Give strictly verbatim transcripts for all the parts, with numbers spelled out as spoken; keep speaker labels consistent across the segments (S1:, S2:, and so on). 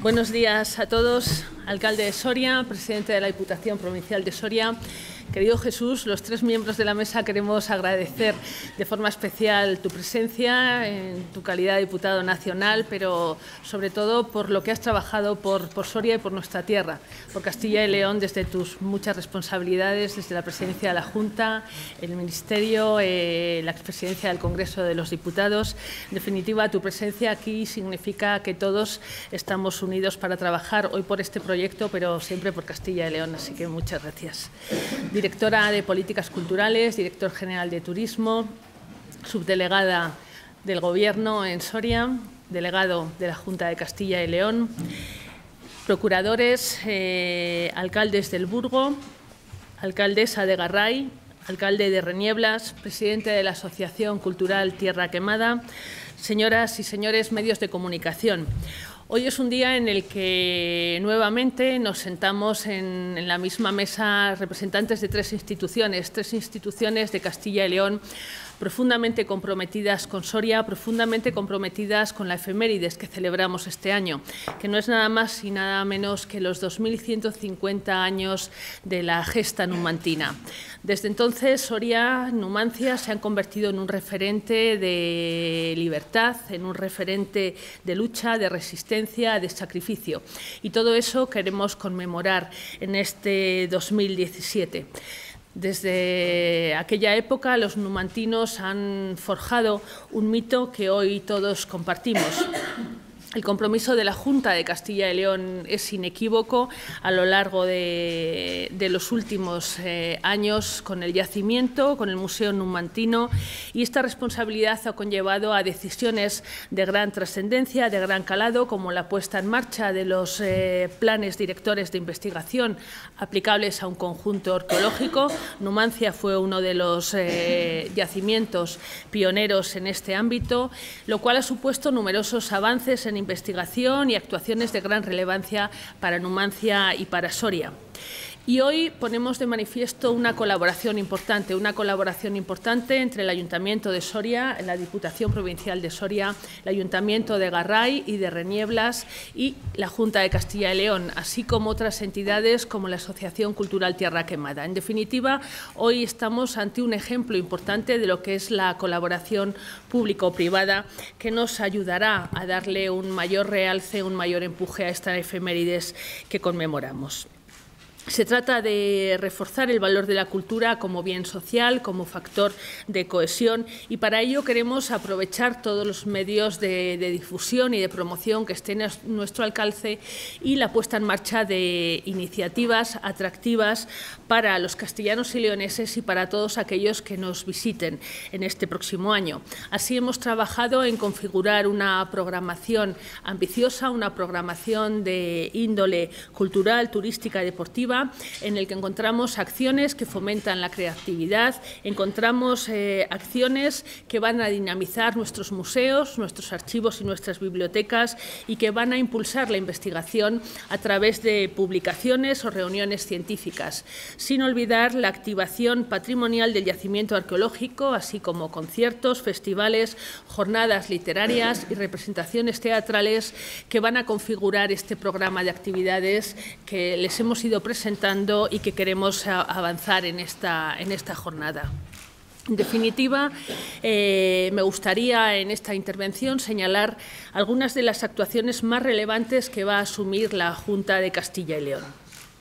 S1: Buenos días a todos. Alcalde de Soria, presidente de la Diputación Provincial de Soria. Querido Jesús, los tres miembros de la mesa queremos agradecer de forma especial tu presencia en tu calidad de diputado nacional, pero sobre todo por lo que has trabajado por, por Soria y por nuestra tierra, por Castilla y León, desde tus muchas responsabilidades, desde la presidencia de la Junta, el Ministerio, eh, la presidencia del Congreso de los Diputados. En definitiva, tu presencia aquí significa que todos estamos unidos para trabajar hoy por este proyecto, pero siempre por Castilla y León, así que muchas gracias. Directora de Políticas Culturales, director general de Turismo, subdelegada del Gobierno en Soria, delegado de la Junta de Castilla y León, procuradores, eh, alcaldes del Burgo, alcaldesa de Garray, alcalde de Renieblas, presidente de la Asociación Cultural Tierra Quemada, señoras y señores medios de comunicación. Hoy es un día en el que nuevamente nos sentamos en, en la misma mesa representantes de tres instituciones, tres instituciones de Castilla y León, profundamente comprometidas con Soria, profundamente comprometidas con la efemérides que celebramos este año, que no es nada más y nada menos que los dos mil ciento cincuenta años de la gesta numantina. Desde entonces, Soria, Numancia, se han convertido en un referente de libertad, en un referente de lucha, de resistencia, de sacrificio. Y todo eso queremos conmemorar en este dos mil diecisiete. Desde aquella época, los numantinos han forjado un mito que hoy todos compartimos. El compromiso de la Junta de Castilla y León es inequívoco a lo largo de, de los últimos eh, años con el yacimiento, con el Museo Numantino, y esta responsabilidad ha conllevado a decisiones de gran trascendencia, de gran calado, como la puesta en marcha de los eh, planes directores de investigación aplicables a un conjunto arqueológico. Numancia fue uno de los eh, yacimientos pioneros en este ámbito, lo cual ha supuesto numerosos avances en investigación y actuaciones de gran relevancia para Numancia y para Soria. Y hoy ponemos de manifiesto una colaboración importante, una colaboración importante entre el Ayuntamiento de Soria, la Diputación Provincial de Soria, el Ayuntamiento de Garray y de Renieblas y la Junta de Castilla y León, así como otras entidades como la Asociación Cultural Tierra Quemada. En definitiva, hoy estamos ante un ejemplo importante de lo que es la colaboración público-privada que nos ayudará a darle un mayor realce, un mayor empuje a esta efemérides que conmemoramos. Se trata de reforzar el valor de la cultura como bien social, como factor de cohesión, y para ello queremos aprovechar todos los medios de, de difusión y de promoción que estén a nuestro alcance y la puesta en marcha de iniciativas atractivas para los castellanos y leoneses y para todos aquellos que nos visiten en este próximo año. Así hemos trabajado en configurar una programación ambiciosa, una programación de índole cultural, turística y deportiva, en el que encontramos acciones que fomentan la creatividad, encontramos eh, acciones que van a dinamizar nuestros museos, nuestros archivos y nuestras bibliotecas y que van a impulsar la investigación a través de publicaciones o reuniones científicas, sin olvidar la activación patrimonial del yacimiento arqueológico, así como conciertos, festivales, jornadas literarias y representaciones teatrales que van a configurar este programa de actividades que les hemos ido presentando y que queremos avanzar en esta, en esta jornada. En definitiva, eh, me gustaría en esta intervención señalar algunas de las actuaciones más relevantes que va a asumir la Junta de Castilla y León.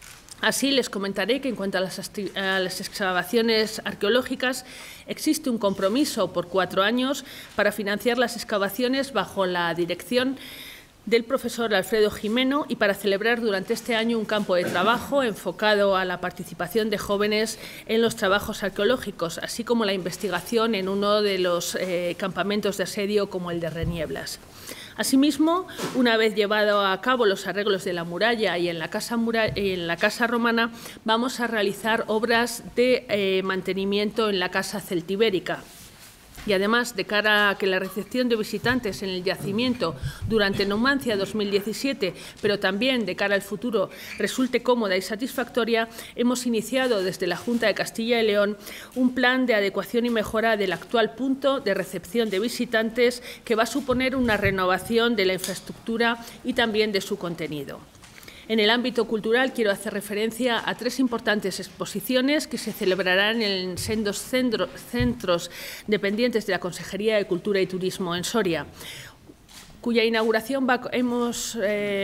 S1: Así les comentaré que en cuanto a las, a las excavaciones arqueológicas existe un compromiso por cuatro años para financiar las excavaciones bajo la dirección del profesor Alfredo Jimeno y para celebrar durante este año un campo de trabajo enfocado a la participación de jóvenes en los trabajos arqueológicos, así como la investigación en uno de los eh, campamentos de asedio como el de Renieblas. Asimismo, una vez llevado a cabo los arreglos de la muralla y en la casa, muralla, en la casa romana, vamos a realizar obras de eh, mantenimiento en la casa celtibérica. Y además, de cara a que la recepción de visitantes en el yacimiento durante Numancia dos mil diecisiete, pero también de cara al futuro, resulte cómoda y satisfactoria, hemos iniciado desde la Junta de Castilla y León un plan de adecuación y mejora del actual punto de recepción de visitantes que va a suponer una renovación de la infraestructura y también de su contenido. En el ámbito cultural quiero hacer referencia a tres importantes exposiciones que se celebrarán en sendos centros dependientes de la Consejería de Cultura y Turismo en Soria, cuya inauguración va, hemos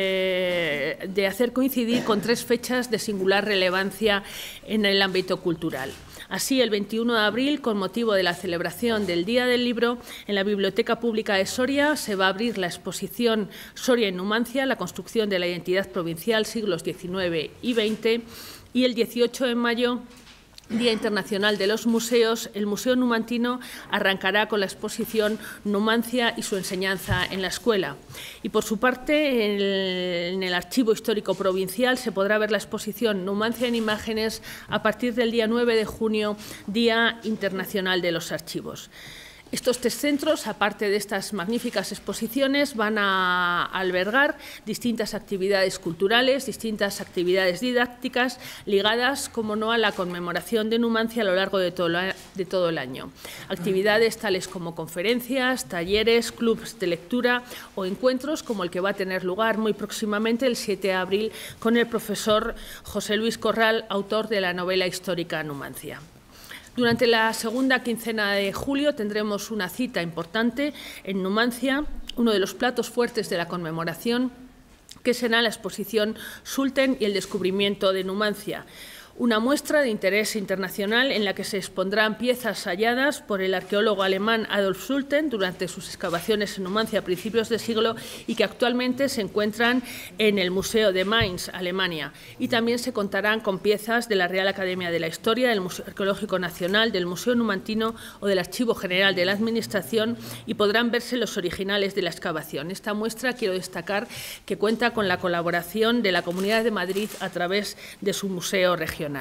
S1: eh, de hacer coincidir con tres fechas de singular relevancia en el ámbito cultural. Así, el veintiuno de abril, con motivo de la celebración del Día del Libro, en la Biblioteca Pública de Soria se va a abrir la exposición Soria en Numancia, la construcción de la identidad provincial, siglos diecinueve y veinte, y el dieciocho de mayo, Día Internacional de los Museos, el Museo Numantino arrancará con la exposición Numancia y su enseñanza en la escuela. Y, por su parte, en el, en el Archivo Histórico Provincial se podrá ver la exposición Numancia en imágenes a partir del día nueve de junio, Día Internacional de los Archivos. Estos tres centros, aparte de estas magníficas exposiciones, van a albergar distintas actividades culturales, distintas actividades didácticas ligadas, como no, a la conmemoración de Numancia a lo largo de todo, de todo el año. Actividades tales como conferencias, talleres, clubs de lectura o encuentros como el que va a tener lugar muy próximamente, el siete de abril, con el profesor José Luis Corral, autor de la novela histórica Numancia. Durante la segunda quincena de julio tendremos una cita importante en Numancia, uno de los platos fuertes de la conmemoración, que será la exposición Sulten y el descubrimiento de Numancia, una muestra de interés internacional en la que se expondrán piezas halladas por el arqueólogo alemán Adolf Sulten durante sus excavaciones en Numancia a principios de siglo y que actualmente se encuentran en el Museo de Mainz, Alemania. Y también se contarán con piezas de la Real Academia de la Historia, del Museo Arqueológico Nacional, del Museo Numantino o del Archivo General de la Administración, y podrán verse los originales de la excavación. Esta muestra quiero destacar que cuenta con la colaboración de la Comunidad de Madrid a través de su museo regional.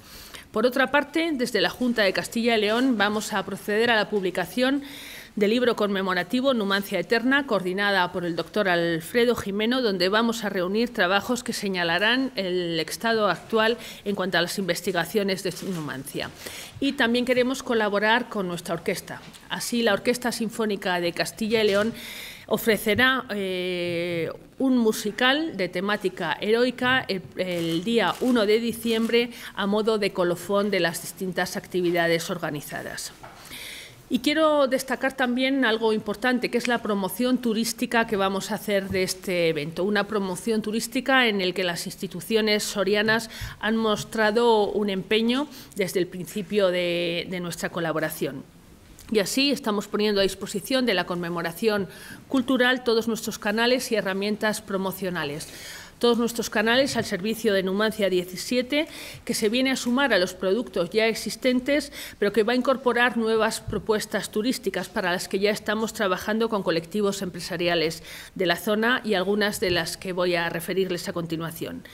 S1: Por otra parte, desde la Junta de Castilla y León vamos a proceder a la publicación del libro conmemorativo Numancia Eterna, coordinada por el doctor Alfredo Jimeno, donde vamos a reunir trabajos que señalarán el estado actual en cuanto a las investigaciones de Numancia. Y también queremos colaborar con nuestra orquesta. Así, la Orquesta Sinfónica de Castilla y León ofrecerá eh, un musical de temática heroica el, el día uno de diciembre a modo de colofón de las distintas actividades organizadas. Y quiero destacar también algo importante, que es la promoción turística que vamos a hacer de este evento. Una promoción turística en la que las instituciones sorianas han mostrado un empeño desde el principio de, de nuestra colaboración. Y así estamos poniendo a disposición de la conmemoración cultural todos nuestros canales y herramientas promocionales. Todos nuestros canales al servicio de Numancia diecisiete, que se viene a sumar a los productos ya existentes, pero que va a incorporar nuevas propuestas turísticas para las que ya estamos trabajando con colectivos empresariales de la zona y algunas de las que voy a referirles a continuación.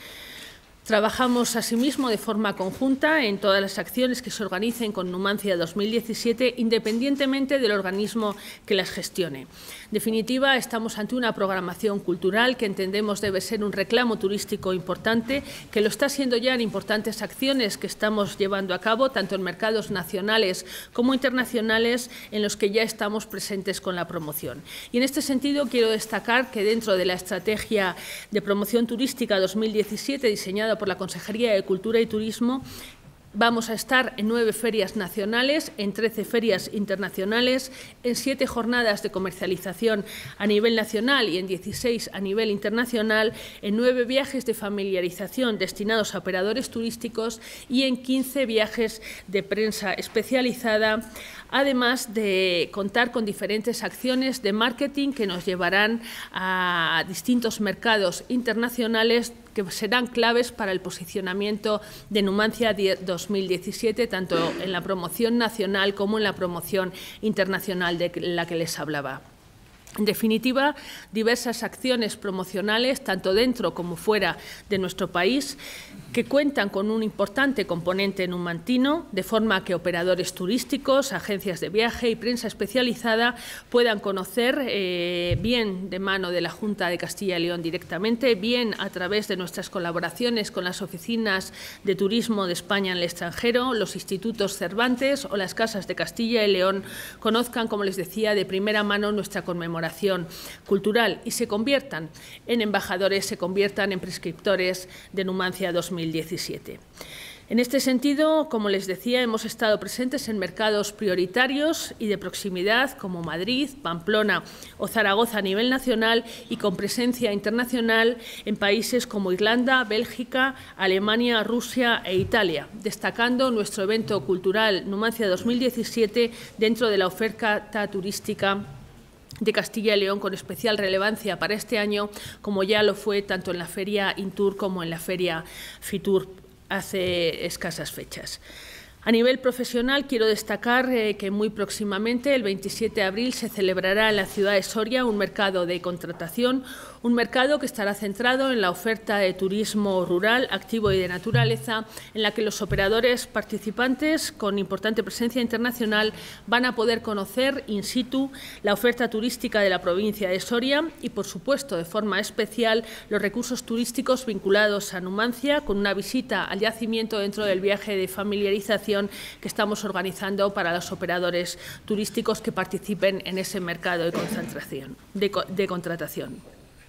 S1: Trabajamos asimismo de forma conjunta en todas las acciones que se organicen con Numancia dos mil diecisiete, independientemente del organismo que las gestione. En definitiva, estamos ante una programación cultural que entendemos debe ser un reclamo turístico importante, que lo está siendo ya en importantes acciones que estamos llevando a cabo, tanto en mercados nacionales como internacionales, en los que ya estamos presentes con la promoción. Y en este sentido quiero destacar que dentro de la Estrategia de Promoción Turística dos mil diecisiete, diseñada por la Consejería de Cultura y Turismo, vamos a estar en nueve ferias nacionales, en trece ferias internacionales, en siete jornadas de comercialización a nivel nacional y en dieciséis a nivel internacional, en nueve viajes de familiarización destinados a operadores turísticos y en quince viajes de prensa especializada, además de contar con diferentes acciones de marketing que nos llevarán a distintos mercados internacionales que serán claves para el posicionamiento de Numancia dos mil diecisiete, tanto en la promoción nacional como en la promoción internacional de la que les hablaba. En definitiva, diversas acciones promocionales, tanto dentro como fuera de nuestro país, que cuentan con un importante componente numantino, de forma que operadores turísticos, agencias de viaje y prensa especializada puedan conocer, eh, bien de mano de la Junta de Castilla y León directamente, bien a través de nuestras colaboraciones con las oficinas de turismo de España en el extranjero, los institutos Cervantes o las casas de Castilla y León, conozcan, como les decía, de primera mano nuestra conmemoración cultural y se conviertan en embajadores, se conviertan en prescriptores de Numancia dos mil diecisiete. En este sentido, como les decía, hemos estado presentes en mercados prioritarios y de proximidad como Madrid, Pamplona o Zaragoza a nivel nacional y con presencia internacional en países como Irlanda, Bélgica, Alemania, Rusia e Italia, destacando nuestro evento cultural Numancia dos mil diecisiete dentro de la oferta turística de Castilla y León, con especial relevancia para este año, como ya lo fue tanto en la Feria Intur como en la Feria Fitur hace escasas fechas. A nivel profesional, quiero destacar eh, que muy próximamente, el veintisiete de abril, se celebrará en la ciudad de Soria un mercado de contratación, un mercado que estará centrado en la oferta de turismo rural, activo y de naturaleza, en la que los operadores participantes con importante presencia internacional van a poder conocer in situ la oferta turística de la provincia de Soria y, por supuesto, de forma especial, los recursos turísticos vinculados a Numancia, con una visita al yacimiento dentro del viaje de familiarización que estamos organizando para los operadores turísticos que participen en ese mercado de concentración, de, de contratación.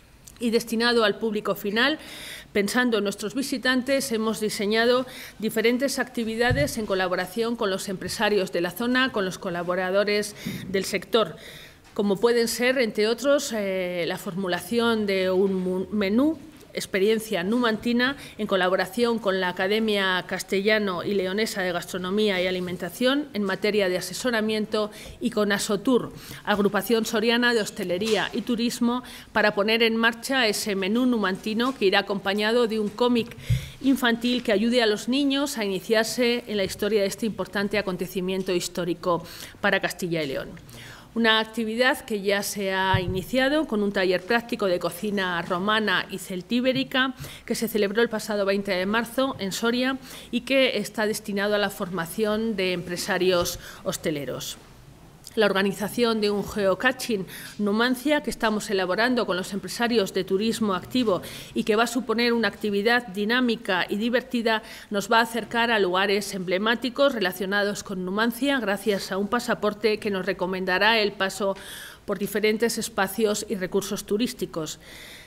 S1: Y destinado al público final, pensando en nuestros visitantes, hemos diseñado diferentes actividades en colaboración con los empresarios de la zona, con los colaboradores del sector, como pueden ser, entre otros, eh, la formulación de un menú experiencia numantina en colaboración con la Academia Castellano y Leonesa de Gastronomía y Alimentación en materia de asesoramiento y con Asotur, Agrupación Soriana de Hostelería y Turismo, para poner en marcha ese menú numantino que irá acompañado de un cómic infantil que ayude a los niños a iniciarse en la historia de este importante acontecimiento histórico para Castilla y León. Una actividad que ya se ha iniciado con un taller práctico de cocina romana y celtíberica que se celebró el pasado veinte de marzo en Soria y que está destinado a la formación de empresarios hosteleros. La organización de un geocaching Numancia que estamos elaborando con los empresarios de turismo activo y que va a suponer una actividad dinámica y divertida nos va a acercar a lugares emblemáticos relacionados con Numancia gracias a un pasaporte que nos recomendará el paso por diferentes espacios y recursos turísticos.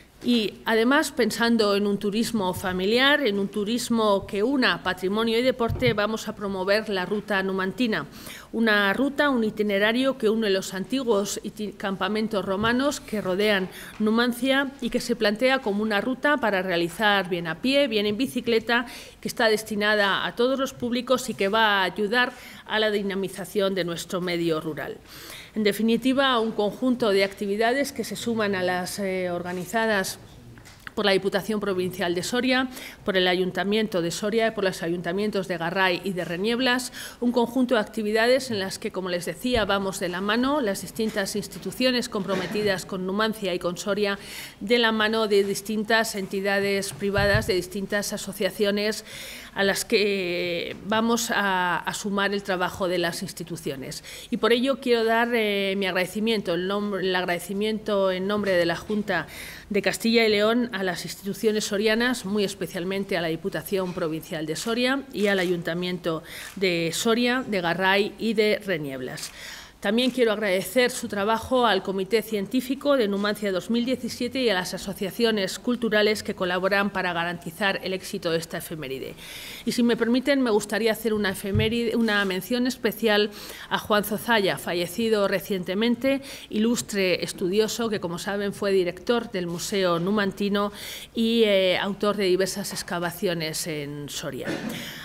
S1: Y, además, pensando en un turismo familiar, en un turismo que una patrimonio y deporte, vamos a promover la Ruta Numantina, una ruta, un itinerario que une los antiguos campamentos romanos que rodean Numancia y que se plantea como una ruta para realizar bien a pie, bien en bicicleta, que está destinada a todos los públicos y que va a ayudar a la dinamización de nuestro medio rural. En definitiva, un conjunto de actividades que se suman a las eh, organizadas por la Diputación Provincial de Soria, por el Ayuntamiento de Soria y por los ayuntamientos de Garray y de Renieblas, un conjunto de actividades en las que, como les decía, vamos de la mano las distintas instituciones comprometidas con Numancia y con Soria, de la mano de distintas entidades privadas, de distintas asociaciones a las que vamos a, a sumar el trabajo de las instituciones. Y por ello quiero dar eh, mi agradecimiento, el, nombre, el agradecimiento en nombre de la Junta de Castilla y León a las instituciones sorianas, muy especialmente a la Diputación Provincial de Soria y al Ayuntamiento de Soria, de Garray y de Renieblas. También quiero agradecer su trabajo al Comité Científico de Numancia dos mil diecisiete y a las asociaciones culturales que colaboran para garantizar el éxito de esta efeméride. Y si me permiten, me gustaría hacer una, efeméride, una mención especial a Juan Zozaya, fallecido recientemente, ilustre estudioso que, como saben, fue director del Museo Numantino y eh, autor de diversas excavaciones en Soria.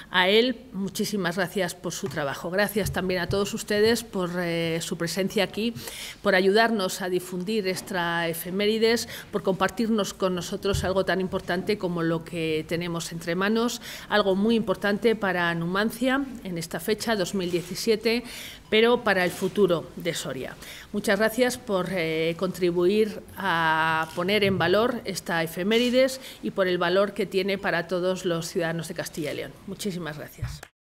S1: A él, muchísimas gracias por su trabajo. Gracias también a todos ustedes por eh, su presencia aquí, por ayudarnos a difundir esta efemérides, por compartirnos con nosotros algo tan importante como lo que tenemos entre manos, algo muy importante para Numancia en esta fecha, dos mil diecisiete, pero para el futuro de Soria. Muchas gracias por eh, contribuir a poner en valor esta efemérides y por el valor que tiene para todos los ciudadanos de Castilla y León. Muchísimas gracias.